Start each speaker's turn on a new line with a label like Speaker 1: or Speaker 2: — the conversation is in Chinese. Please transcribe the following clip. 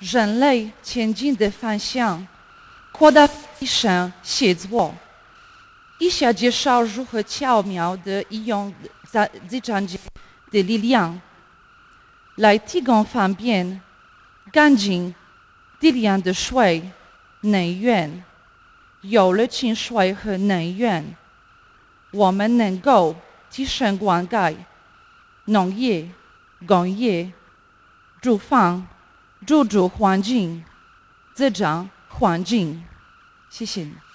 Speaker 1: 人类前进的方向，扩大地上协作。以下介绍如何巧妙地利用自然界的力量，来提供方便、干净、低廉的水、能源。有了清水和能源，我们能够提升灌溉、农业、工业、住房、入住环境、自然环境。谢谢你。